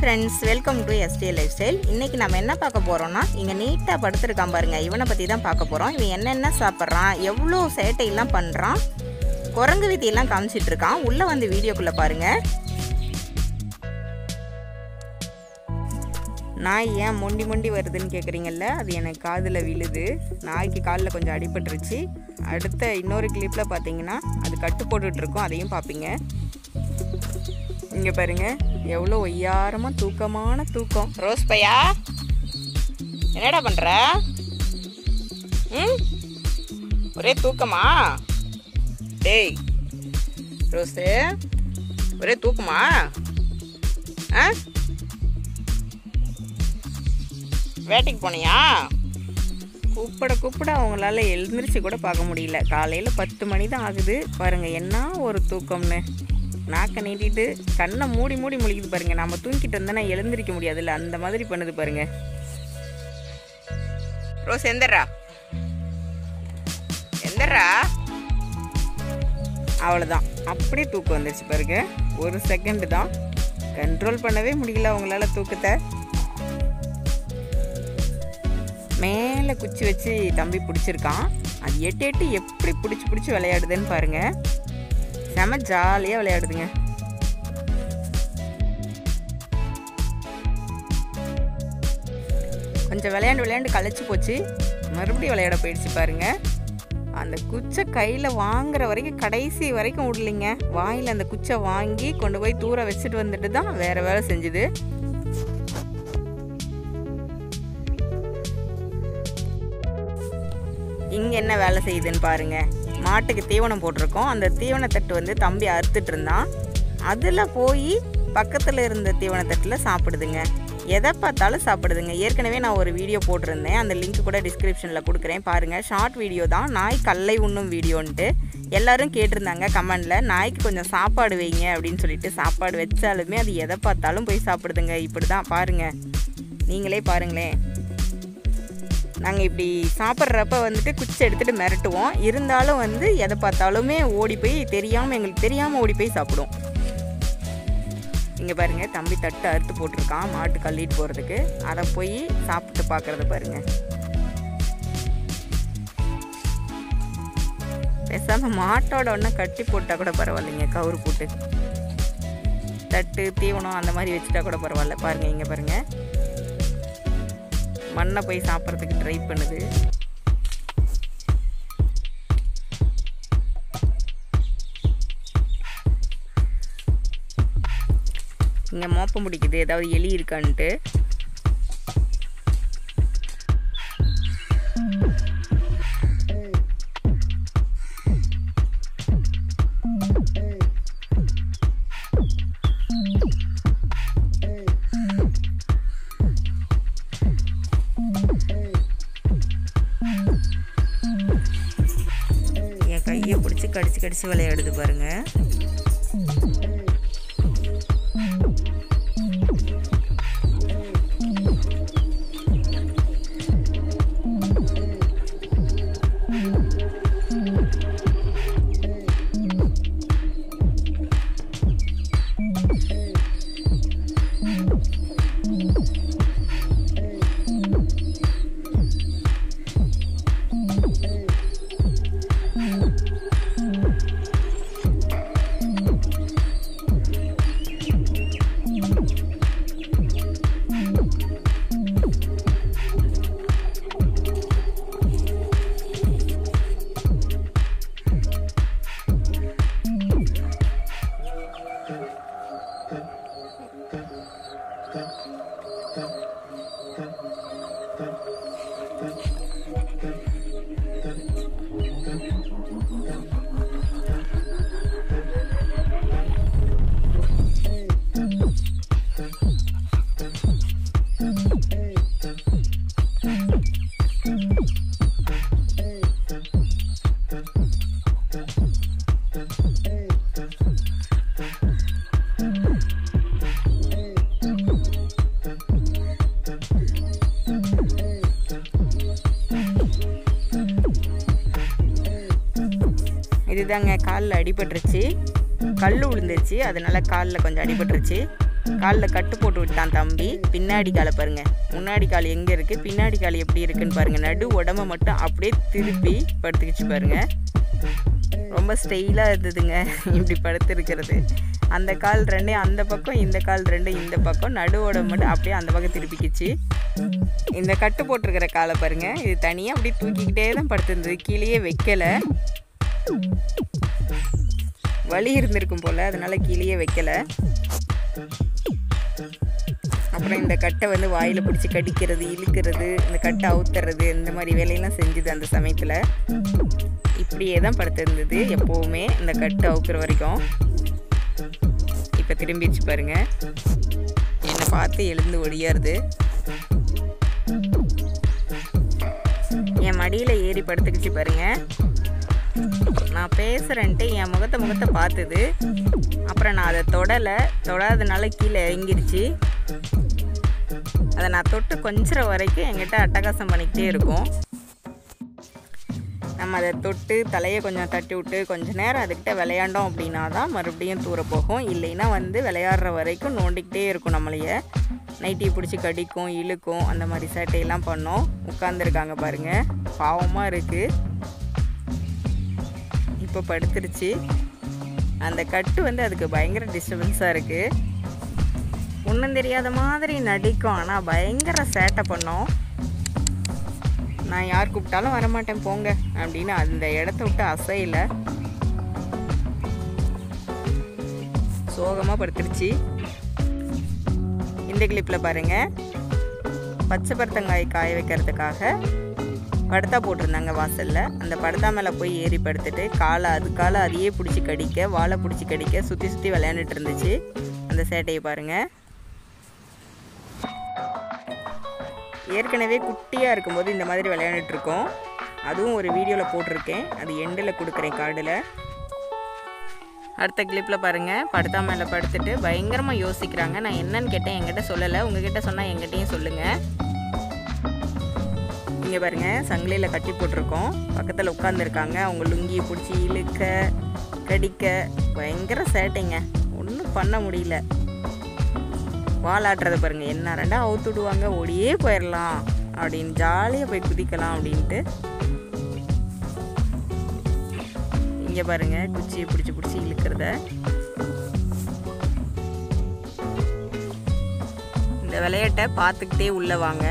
Friends welcome to ST lifestyle इनकी नाम என்ன பார்க்க போறோம்னா இங்க நீட்டா படுத்துறான் பாருங்க இவனை பத்தி தான் பார்க்க போறோம் இவன் என்னென்ன சாப்பிடுறான் எவ்வளவு சேட்டை எல்லாம் பண்றான் குரங்கு விதி எல்லாம் காமிச்சிட்டு இருக்கான் உள்ள வந்து வீடியோக்குள்ள பாருங்க நாய் ஏன் மொண்டி மொண்டி வருதுன்னு கேக்குறீங்கல்ல அது எனக்கு காதுல விழுது நாய்க்கு கால்ல கொஞ்சம் அடிபட்டுருச்சு அடுத்த இன்னொரு கிளிப்ல பாத்தீங்கன்னா அது கட்டு போட்டுட்டு இருக்கும் அதையும் பாப்பீங்க இங்க பாருங்க எவ்வளவு ஒய்யாரமா தூக்கமான தூக்கம் ரோஸ் பையா என்னடா பண்ற ஒரே தூக்கமா டேய் ரோஸ் ஒரே தூக்கமா வேட்டைக்கு போனியா கூப்பிட அவங்களால எழுந்திருச்சு கூட பார்க்க முடியல காலையில 10 மணி தான் ஆகுது பாருங்க என்ன ஒரு தூக்கம்னு நாக்க நீட்டிட்டு கண்ணை மூடி முழிக்குது பாருங்க நம்ம தூங்கிட்டு இருந்தா எழுந்திருக்க முடியாதுல்ல அந்த மாதிரி பண்ணுது பாருங்க ரோஸ் எந்தரா அவ்வளவுதான் அப்படியே தூக்கம் வந்துருச்சு பாருங்க ஒரு செகண்ட் தான் கண்ட்ரோல் பண்ணவே முடியல அவங்களால தூக்கத்தை மேலே குச்சி வச்சு தம்பி பிடிச்சிருக்கான் அது எட்டு எப்படி பிடிச்சி விளையாடுதுன்னு பாருங்க செம ஜாலியாக விளையாடுதுங்க கொஞ்சம் விளையாண்டு களைச்சு போச்சு மறுபடியும் விளையாட போயிடுச்சு பாருங்க அந்த குச்சை கையில் வாங்குற வரைக்கும் கடைசி வரைக்கும் விடலைங்க வாயில் அந்த குச்சை வாங்கி கொண்டு போய் தூர வச்சுட்டு வந்துட்டு தான் வேற வேலை செஞ்சுது இங்கே என்ன வேலை செய்யுதுன்னு பாருங்க மாட்டுக்கு தீவனம் போட்டிருக்கோம் அந்த தீவனத்தட்டு வந்து தம்பி அறுத்துட்டு இருந்தான் அதில் போய் பக்கத்தில் இருந்த தீவனத்தட்டில் சாப்பிடுதுங்க எதை பார்த்தாலும் சாப்பிடுதுங்க ஏற்கனவே நான் ஒரு வீடியோ போட்டிருந்தேன் அந்த லிங்க் கூட டிஸ்கிரிப்ஷனில் கொடுக்குறேன் பாருங்கள் ஷார்ட் வீடியோ தான் நாய் கல்லை உண்ணும் வீடியோன்ட்டு எல்லோரும் கேட்டிருந்தாங்க கமெண்டில் நாய்க்கு கொஞ்சம் சாப்பாடு வைங்க அப்படின்னு சொல்லிட்டு சாப்பாடு வச்சாலுமே அது எதை பார்த்தாலும் போய் சாப்பிடுதுங்க இப்படி தான் பாருங்கள் நீங்களே பாருங்களேன் நாங்கள் இப்படி சாப்பிட்றப்ப வந்துட்டு குச்சி எடுத்துகிட்டு மிரட்டுவோம் இருந்தாலும் வந்து எதை பார்த்தாலுமே ஓடி போய் எங்களுக்கு தெரியாமல் ஓடி போய் சாப்பிடும் இங்கே பாருங்கள் தம்பி தட்டு அறுத்து போட்டிருக்கான் மாட்டு கல்லிட்டு போகிறதுக்கு அதை போய் சாப்பிட்டு பார்க்குறத பாருங்கள் பேசாமல் மாட்டோட ஒன்றா கட்டி போட்டால் கூட பரவாயில்லைங்க கவுறு போட்டு தட்டு தீவனம் அந்த மாதிரி வச்சுட்டா கூட பரவாயில்ல பாருங்கள் இங்கே பாருங்கள் மண்ணை போய் சாப்பிட்றதுக்கு ட்ரை பண்ணுது இங்கே மோப்பம் பிடிக்குது ஏதாவது எலி இருக்கான்ட்டு கையை பிடிச்சி கடிச்சு விளையாடுது பாருங்க இதுதாங்க காலில் அடிபட்டுருச்சு, கல் விழுந்துருச்சு, அதனால காலில் கொஞ்சம் அடிபட்டுருச்சு. காலில் கட்டு போட்டு விட்டான் தம்பி. பின்னாடி காலை பாருங்கள், முன்னாடி கால் எங்கே இருக்குது, பின்னாடி கால் எப்படி இருக்குன்னு பாருங்கள். நடு உடம்பை மட்டும் அப்படியே திருப்பி படுத்துக்கிச்சு பாருங்கள். ரொம்ப ஸ்டைலாக இருந்ததுங்க இப்படி படுத்துருக்கிறது. அந்த கால் ரெண்டு அந்த பக்கம், இந்த கால் ரெண்டு இந்த பக்கம், நடு உடம்பு மட்டும் அப்படியே அந்த பக்கம் திருப்பிக்கிச்சு. இந்த கட்டு போட்டிருக்கிற காலை பாருங்கள், இது தனியாக அப்படியே தூக்கிக்கிட்டே தான் படுத்துருந்தது, கீழேயே வைக்கலை. வலி இருந்திருக்கும் போல், அதனால் கீழேயே வைக்கலை. அப்புறம் இந்த கட்டை வந்து வாயில் பிடிச்சி கடிக்கிறது, இழுக்கிறது, இந்த கட்டை அவுத்துறது, இந்த மாதிரி வேலையெல்லாம் செஞ்சுது அந்த சமயத்தில். இப்படியே தான் படுத்திருந்தது எப்போவுமே இந்த கட்டு அவுக்கிற வரைக்கும். இப்போ திரும்பிச்சு பாருங்க, என்னை பார்த்து எழுந்து ஒடியாருது. என் மடியில் ஏறி படுத்துக்கிச்சு பாருங்க. நான் பேசுகிறேன்ட்டு என் முகத்தை பார்த்துது. அப்புறம் நான் அதை தொடாதனால கீழே இறங்கிருச்சு. அதை நான் தொட்டு கொஞ்சம் வரைக்கும் என்கிட்ட அட்டகாசம் பண்ணிக்கிட்டே இருக்கும். நம்ம அதை தொட்டு தலையை கொஞ்சம் தட்டி விட்டு கொஞ்ச நேரம் அதுக்கிட்ட விளையாண்டோம் அப்படின்னா தான் மறுபடியும் தூர போகும். இல்லைன்னா வந்து விளையாடுற வரைக்கும் நோண்டிக்கிட்டே இருக்கும் நம்மளைய. நைட்டி பிடிச்சி கடிக்கும், இழுக்கும், அந்த மாதிரி சேட்டையெல்லாம் பண்ணோம். உட்காந்துருக்காங்க பாருங்கள், பாவமாக இருக்குது. இப்போ படுத்துருச்சு. அந்த கட்டு வந்து அதுக்கு பயங்கர டிஸ்டர்பன்ஸாக இருக்குது. ஒன்றும் தெரியாத மாதிரி நடிக்கும், ஆனால் பயங்கர சேட்டை பண்ணோம். நான் யார் கூப்பிட்டாலும் வரமாட்டேன் போங்க அப்படின்னு அந்த இடத்த விட்டு அசையில. சோகமாக படுத்துருச்சு. இந்த கிளிப்பில் பாருங்கள், பச்சை பருத்தங்காய் காய வைக்கிறதுக்காக படுத்தா போட்டிருந்தாங்க வாசலில். அந்த படுத்தா மேலே போய் ஏறி படுத்துட்டு காலை அதையே பிடிச்சி கடிக்க, வாழை பிடிச்சி கடிக்க, சுற்றி விளையாண்டுட்டு இருந்துச்சு. அந்த சேட்டையை பாருங்கள். ஏற்கனவே குட்டியாக இருக்கும்போது இந்த மாதிரி விளையாண்டுட்ருக்கோம். அதுவும் ஒரு வீடியோவில் போட்டிருக்கேன், அது எண்டில் கொடுக்குறேன் கார்டில். அடுத்த கிளிப்பில் பாருங்கள், படுத்தா மேலே படுத்துட்டு பயங்கரமாக யோசிக்கிறாங்க. நான் என்னன்னு கேட்டேன், என்கிட்ட சொல்லலை. உங்ககிட்ட சொன்னால் என்கிட்டையும் சொல்லுங்கள். இங்கே பாருங்கள், சங்கிலியில் கட்டி போட்டிருக்கோம். பக்கத்தில் உட்காந்துருக்காங்க. அவங்க லுங்கியை பிடிச்சி இழுக்க, கடிக்க, பயங்கர சேட்டைங்க. ஒன்றும் பண்ண முடியல. வாலாட்டுறதை பாருங்கள், என்ன ரெண்டா அவுத்துடுவாங்க, ஓடியே போயிடலாம் அப்படின்னு, ஜாலியாக போய் குதிக்கலாம் அப்படின்ட்டு. இங்கே பாருங்கள், குச்சியை பிடிச்சி இழுக்கிறத. இந்த விளையாட்டை பார்த்துக்கிட்டே உள்ளே வாங்க.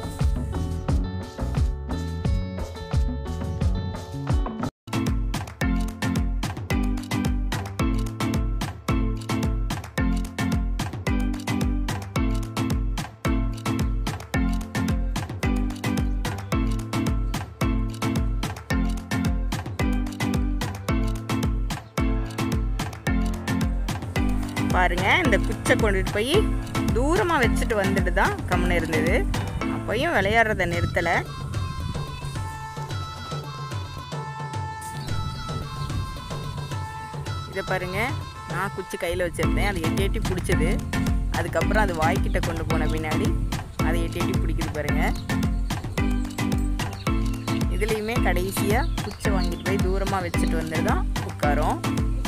பாருங்க, இந்த குச்சை கொண்டுட்டு போய் தூரமாக வச்சுட்டு வந்துட்டு தான் கம்முன்னு இருந்தது. அப்பையும் விளையாடுறத நிறுத்தலை. இதை பாருங்க, நான் குச்சி கையில் வச்சுருந்தேன், அது எட்டி பிடிச்சது. அதுக்கப்புறம் அது வாய்க்கிட்ட கொண்டு போன பின்னாடி அதை எட்டி பிடிக்குது பாருங்க. இதுலேயுமே கடைசியாக குச்சை வாங்கிட்டு போய் தூரமாக வச்சுட்டு வந்துட்டு தான் உட்காரோம்.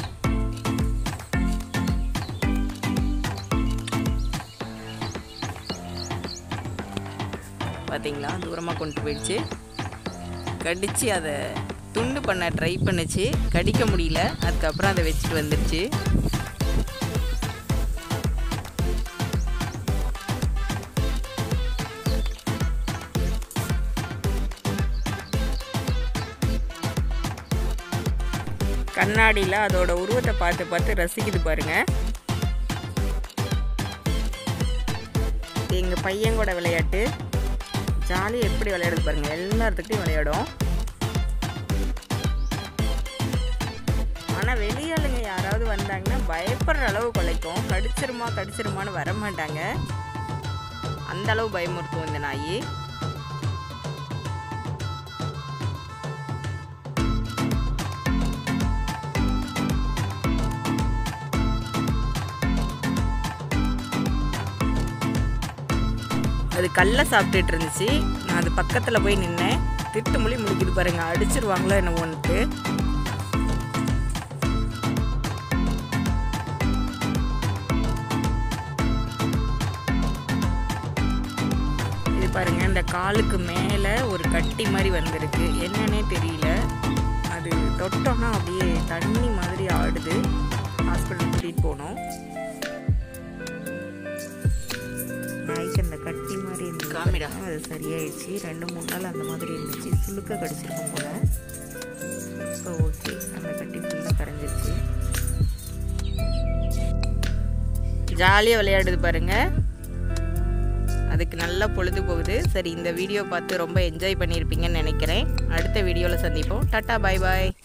பார்த்தீங்களா, தூரமாக கொண்டு போயிடுச்சு. கடித்து அதை துண்டு பண்ண ட்ரை பண்ணிச்சு, கடிக்க முடியல. அதுக்கப்புறம் அதை வச்சுட்டு வந்துடுச்சு. கண்ணாடியில் அதோட உருவத்தை பார்த்து ரசிக்குது பாருங்க. எங்கள் பையன் கூட விளையாட்டு ஜாலியாக எப்படி விளையாடுது பாருங்கள். எல்லாத்துக்கிட்டையும் விளையாடும். ஆனால் வெளியாளுங்க யாராவது வந்தாங்கன்னா பயப்படுற அளவு குலைக்கும். கடிச்சிருமான்னு வரமாட்டாங்க. அந்த அளவு பயமுறுத்தும் இந்த நாய். அது கல்லை சாப்பிட்டுட்டு இருந்துச்சு. நான் அது பக்கத்தில் போய் நின்னேன். திட்டு மொழி முடிக்குது பாருங்க, அடிச்சிருவாங்களோ என்னவோன்ட்டு. பாருங்கள், இந்த காலுக்கு மேலே ஒரு கட்டி மாதிரி வந்திருக்கு. என்னன்னே தெரியல. அது தொட்டோன்னா அப்படியே தண்ணி மாதிரி ஆடுது. ஹாஸ்பிட்டல் கூட்டிகிட்டு போனோம். நாய்க்கு அந்த கட்டி மாதிரி இருந்துச்சு, அது சரியாயிடுச்சு. 2-3 நாள் அந்த மாதிரி இருந்துச்சு. சுளுக்க கடிச்சிருக்கும் போல. ஸோ ஓகே, அந்த கட்டி ஃபுல்லாக கரைஞ்சிருச்சு. ஜாலியாக விளையாடுது பாருங்கள். அதுக்கு நல்லா பொழுது போகுது. சரி, இந்த வீடியோ பார்த்து ரொம்ப என்ஜாய் பண்ணியிருப்பீங்கன்னு நினைக்கிறேன். அடுத்த வீடியோவில் சந்திப்போம். டாட்டா, பாய் பாய்.